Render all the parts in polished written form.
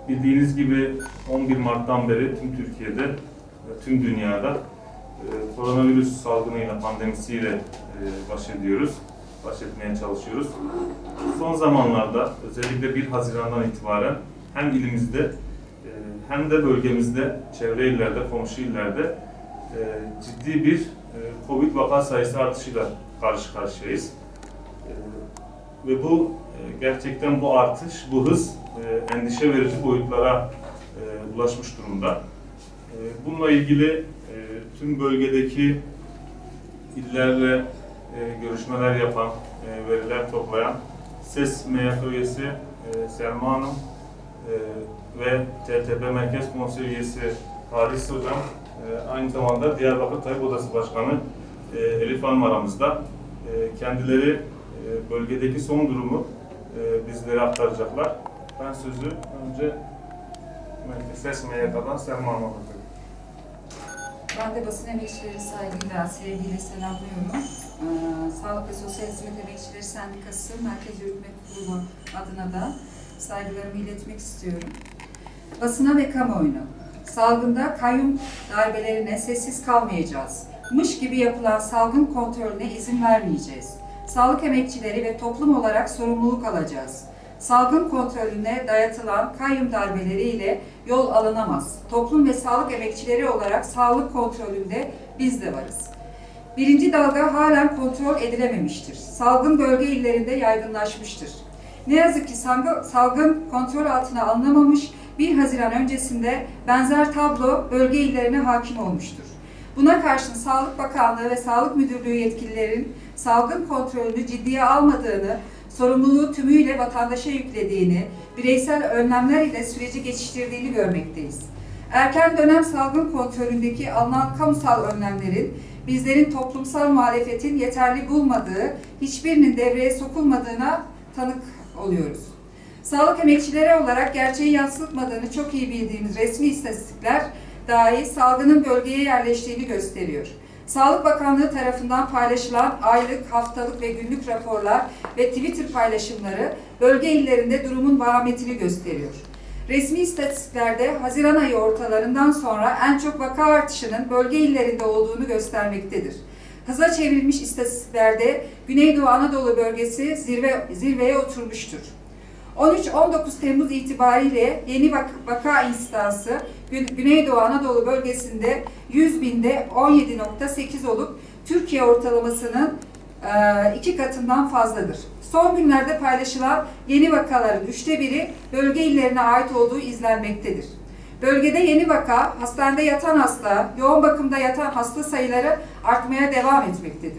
Bildiğiniz gibi 11 Mart'tan beri tüm Türkiye'de ve tüm dünyada koronavirüs salgınıyla, pandemisiyle baş ediyoruz. Baş etmeye çalışıyoruz. Son zamanlarda özellikle 1 Haziran'dan itibaren hem ilimizde hem de bölgemizde, çevre illerde, komşu illerde ciddi bir Covid vaka sayısı artışıyla karşı karşıyayız. Ve bu gerçekten bu artış, bu hız endişe verici boyutlara ulaşmış durumda. Bununla ilgili tüm bölgedeki illerle görüşmeler yapan, veriler toplayan SES MYK üyesi Selma Hanım ve TTP Merkez Konseyi üyesi Halis Hocam, aynı zamanda Diyarbakır Tabip Odası Başkanı Elif Hanım aramızda. Kendileri bölgedeki son durumu bizlere aktaracaklar. Ben sözü önce SES MYK'dan Selma Hanım'a bırakıyorum. Ben de basın emekçileri saygıyla, sevgiyle selamlıyorum. Sağlık ve Sosyal Hizmet Emekçileri Sendikası Merkez Yürütme Kurulu adına da saygılarımı iletmek istiyorum. Basına ve kamuoyuna, salgında kayyum darbelerine sessiz kalmayacağız. Mış gibi yapılan salgın kontrolüne izin vermeyeceğiz. Sağlık emekçileri ve toplum olarak sorumluluk alacağız. Salgın kontrolüne dayatılan kayyum darbeleriyle yol alınamaz. Toplum ve sağlık emekçileri olarak sağlık kontrolünde biz de varız. Birinci dalga halen kontrol edilememiştir. Salgın bölge illerinde yaygınlaşmıştır. Ne yazık ki salgın kontrol altına alınamamış, 1 Haziran öncesinde benzer tablo bölge illerine hakim olmuştur. Buna karşın Sağlık Bakanlığı ve Sağlık Müdürlüğü yetkililerin salgın kontrolünü ciddiye almadığını, sorumluluğu tümüyle vatandaşa yüklediğini, bireysel önlemler ile süreci geçiştirdiğini görmekteyiz. Erken dönem salgın kontrolündeki alınan kamusal önlemlerin bizlerin toplumsal muhalefetin yeterli bulmadığı, hiçbirinin devreye sokulmadığına tanık oluyoruz. Sağlık emekçileri olarak gerçeği yansıtmadığını çok iyi bildiğimiz resmi istatistikler dahi salgının bölgeye yerleştiğini gösteriyor. Sağlık Bakanlığı tarafından paylaşılan aylık, haftalık ve günlük raporlar ve Twitter paylaşımları bölge illerinde durumun vahametini gösteriyor. Resmi istatistiklerde Haziran ayı ortalarından sonra en çok vaka artışının bölge illerinde olduğunu göstermektedir. Hıza çevrilmiş istatistiklerde Güneydoğu Anadolu bölgesi zirveye oturmuştur. 13-19 Temmuz itibariyle yeni vaka insidansı Güneydoğu Anadolu bölgesinde 100 binde 17.8 olup Türkiye ortalamasının 2 katından fazladır. Son günlerde paylaşılan yeni vakaların 1/3'ü bölge illerine ait olduğu izlenmektedir. Bölgede yeni vaka, hastanede yatan hasta, yoğun bakımda yatan hasta sayıları artmaya devam etmektedir.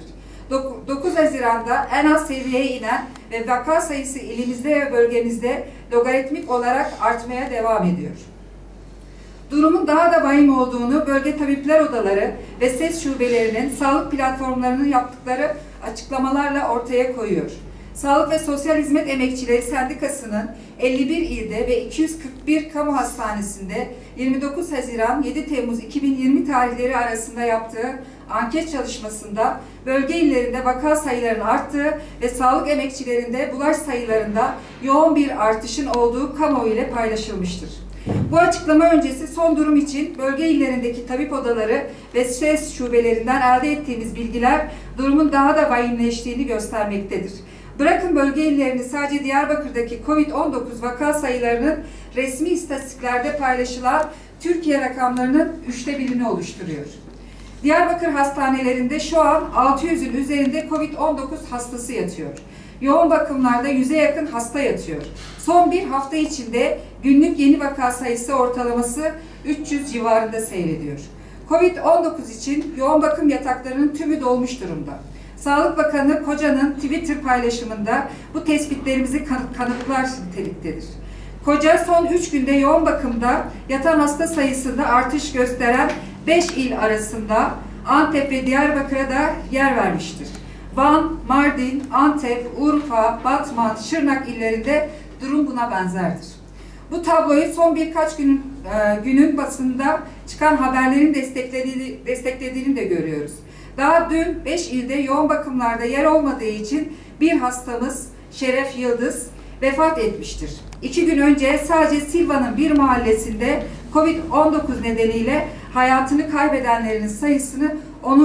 9 Haziran'da en az seviyeye inen ve vaka sayısı ilimizde ve bölgemizde logaritmik olarak artmaya devam ediyor. Durumun daha da vahim olduğunu bölge tabipler odaları ve SES şubelerinin sağlık platformlarının yaptıkları açıklamalarla ortaya koyuyor. Sağlık ve Sosyal Hizmet Emekçileri Sendikası'nın 51 ilde ve 241 kamu hastanesinde 29 Haziran 7 Temmuz 2020 tarihleri arasında yaptığı anket çalışmasında bölge illerinde vaka sayılarının arttığı ve sağlık emekçilerinde bulaş sayılarında yoğun bir artışın olduğu kamuoyu ile paylaşılmıştır. Bu açıklama öncesi son durum için bölge illerindeki tabip odaları ve SES şubelerinden elde ettiğimiz bilgiler durumun daha da vahimleştiğini göstermektedir. Bırakın bölge illerini, sadece Diyarbakır'daki Covid-19 vaka sayılarının resmi istatistiklerde paylaşılan Türkiye rakamlarının 1/3'ünü oluşturuyor. Diyarbakır hastanelerinde şu an 600'ün üzerinde Covid-19 hastası yatıyor. Yoğun bakımlarda 100'e yakın hasta yatıyor. Son bir hafta içinde günlük yeni vaka sayısı ortalaması 300 civarında seyrediyor. Covid-19 için yoğun bakım yataklarının tümü dolmuş durumda. Sağlık Bakanı Koca'nın Twitter paylaşımında bu tespitlerimizi kanıtlar niteliktedir. Koca son 3 günde yoğun bakımda yatan hasta sayısında artış gösteren 5 il arasında Antep ve Diyarbakır'a da yer vermiştir. Van, Mardin, Antep, Urfa, Batman, Şırnak illerinde durum buna benzerdir. Bu tabloyu son birkaç günün basında çıkan haberlerin desteklediğini de görüyoruz. Daha dün 5 ilde yoğun bakımlarda yer olmadığı için bir hastamız Şeref Yıldız vefat etmiştir. 2 gün önce sadece Silva'nın bir mahallesinde Covid-19 nedeniyle hayatını kaybedenlerin sayısını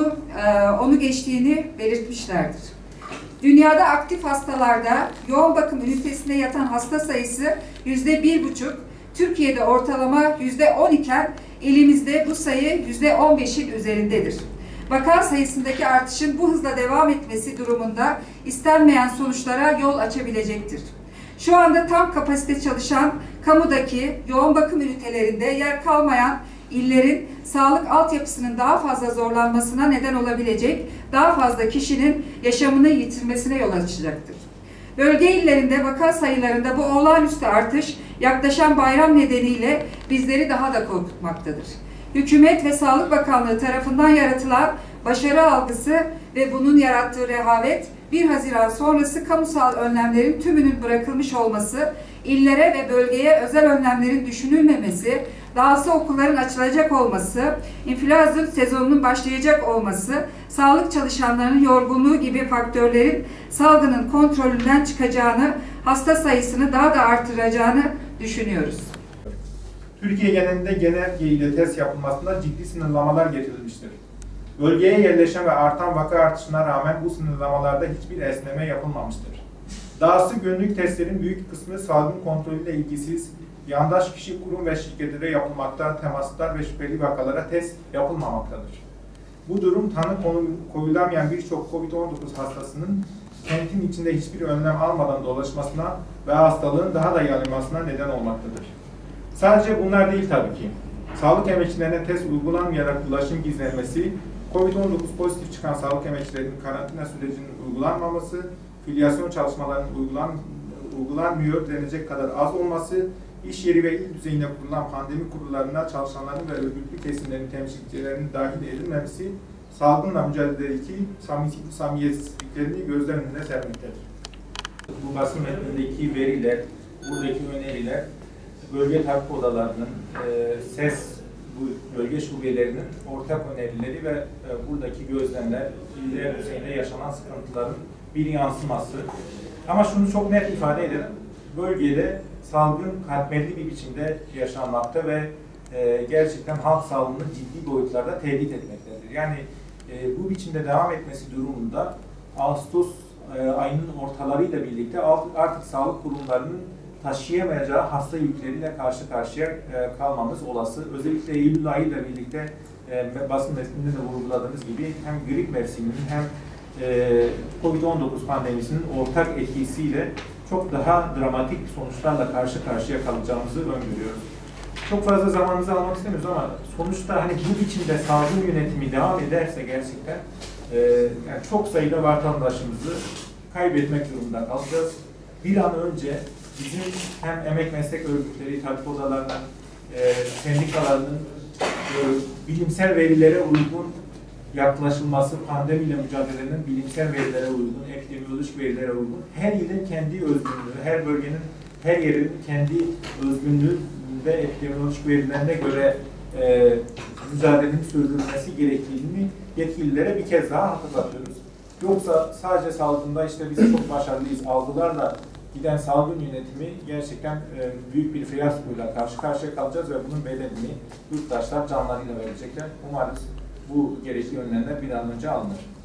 onu geçtiğini belirtmişlerdir. Dünyada aktif hastalarda yoğun bakım ünitesinde yatan hasta sayısı %1,5, Türkiye'de ortalama %10 iken ilimizde bu sayı %15'in üzerindedir. Vaka sayısındaki artışın bu hızla devam etmesi durumunda istenmeyen sonuçlara yol açabilecektir. Şu anda tam kapasite çalışan kamudaki yoğun bakım ünitelerinde yer kalmayan illerin sağlık altyapısının daha fazla zorlanmasına neden olabilecek daha fazla kişinin yaşamını yitirmesine yol açacaktır. Bölge illerinde vaka sayılarında bu olağanüstü artış yaklaşan bayram nedeniyle bizleri daha da korkutmaktadır. Hükümet ve Sağlık Bakanlığı tarafından yaratılan başarı algısı ve bunun yarattığı rehavet, 1 Haziran sonrası kamusal önlemlerin tümünün bırakılmış olması, illere ve bölgeye özel önlemlerin düşünülmemesi, dahası okulların açılacak olması, influenza sezonunun başlayacak olması, sağlık çalışanlarının yorgunluğu gibi faktörlerin salgının kontrolünden çıkacağını, hasta sayısını daha da artıracağını düşünüyoruz. Türkiye genelinde genelge ile test yapılmasında ciddi sınırlamalar getirilmiştir. Bölgeye yerleşen ve artan vaka artışına rağmen bu sınırlamalarda hiçbir esneme yapılmamıştır. Dahası günlük testlerin büyük kısmı salgın kontrolüyle ilgisiz, yandaş kişi, kurum ve şirketlere yapılmakta, temaslar ve şüpheli vakalara test yapılmamaktadır. Bu durum tanı koyulamayan birçok COVID-19 hastasının kentin içinde hiçbir önlem almadan dolaşmasına ve hastalığın daha da yayılmasına neden olmaktadır. Sadece bunlar değil tabii ki. Sağlık emekçilerine test uygulanmayarak ulaşım gizlenmesi, COVID-19 pozitif çıkan sağlık emekçilerinin karantina sürecinin uygulanmaması, filyasyon çalışmalarının uygulanmıyor denecek kadar az olması, iş yeri ve il düzeyinde kurulan pandemi kurullarına çalışanların ve örgütlü kesimlerin temsilcilerinin dahil edilmemesi, salgınla mücadeledeki samimiyetsizliklerini gözler önüne sermektedir. Bu basın metnindeki veriler, buradaki öneriler, bölge tabip odalarının, SES bölge şubelerinin ortak önerileri ve buradaki gözlemler, iller düzeyinde yaşanan sıkıntıların bir yansıması. Ama şunu çok net ifade edelim, bölgede salgın katmerli bir biçimde yaşanmakta ve gerçekten halk sağlığını ciddi boyutlarda tehdit etmektedir. Yani bu biçimde devam etmesi durumunda Ağustos ayının ortalarıyla birlikte artık sağlık kurumlarının taşıyamayacağı hasta yükleriyle karşı karşıya kalmamız olası. Özellikle Eylül ayıyla birlikte basın metninde de vurguladığınız gibi hem grip mevsiminin hem COVID-19 pandemisinin ortak etkisiyle çok daha dramatik sonuçlarla karşı karşıya kalacağımızı öngörüyoruz. Çok fazla zamanınızı almak istemiyoruz ama sonuçta hani bu biçimde salgın yönetimi devam ederse gerçekten yani çok sayıda vatandaşımızı kaybetmek durumunda kalacağız. Bir an önce bizim hem emek meslek örgütleri, tabip odalarının, sendikalarının bilimsel verilere uygun yaklaşılması, pandemiyle mücadelenin bilimsel verilere uygun, epidemiyolojik verilere uygun, her ilin kendi özgünlüğü, her bölgenin, her yerin kendi özgünlüğü ve epidemiyolojik verilerine göre mücadelenin sürdürülmesi gerektiğini yetkililere bir kez daha hatırlatıyoruz. Yoksa sadece salgında işte biz çok başarılıyız algılarla giden salgın yönetimi gerçekten büyük bir fiyaskoyla karşı karşıya kalacağız ve bunun bedelini yurttaşlar canlarıyla verecekler. Umarız bu gerekli önlemler bir an önce alınır.